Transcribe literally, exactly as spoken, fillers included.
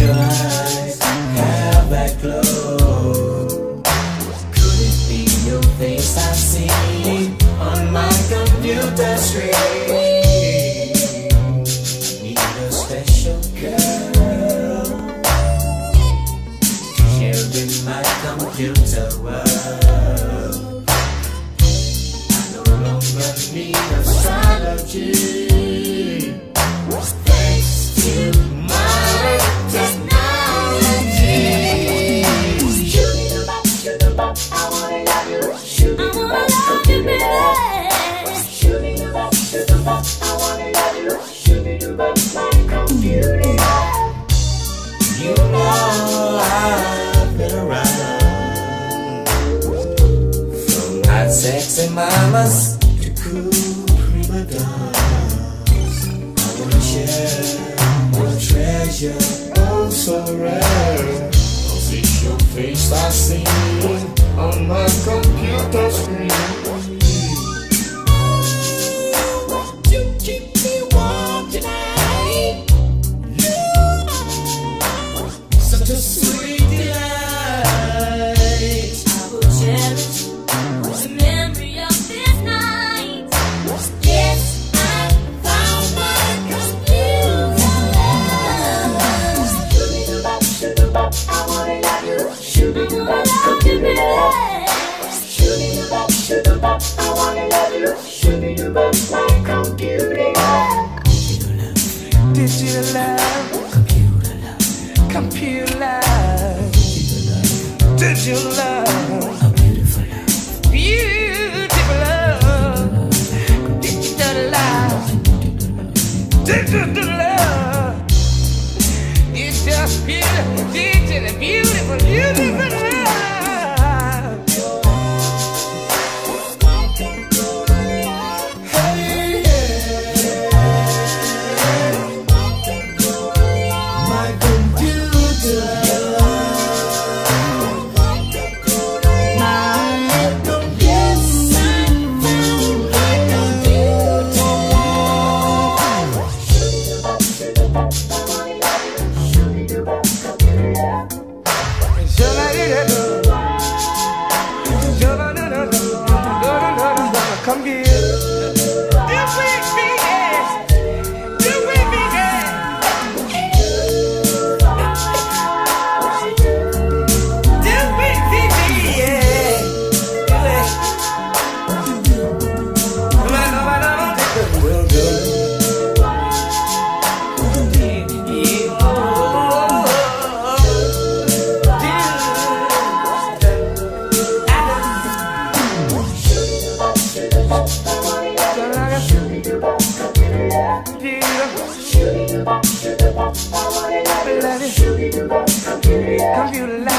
your eyes have that glow? Could it be your face I see on my computer screen? I need a special girl to share in my computer world. I no longer need astrology. Thanks to my technology. Shoot it up, shoot it up, I wanna love you. Shoot it up, shoot it up, shoot it up, I wanna love you. Shoot it up, my computer. You know I've been around, from hot sexy mamas to cool prima donnas. I wanna share your treasure, oh so rare. Cause it's your face I see on my computer screen. You keep me warm tonight. Such a sweet delight. I will cherish the memory of this night. Yes, I found my computer love. Shoot it up, shoot it up, I wanna love you. Shoot it up, computer. Shoot it up, shoot it up, I wanna love you. Shoot it up, my computer. Digital love, computer love, computer love, digital love, a beautiful love, beautiful love, digital love, digital love. It's just beautiful, digital, beautiful, beautiful love. Come here. Do it, big do it, big do it, big yeah. Do it. Come on, come on, come on. We'll do it. Computer life.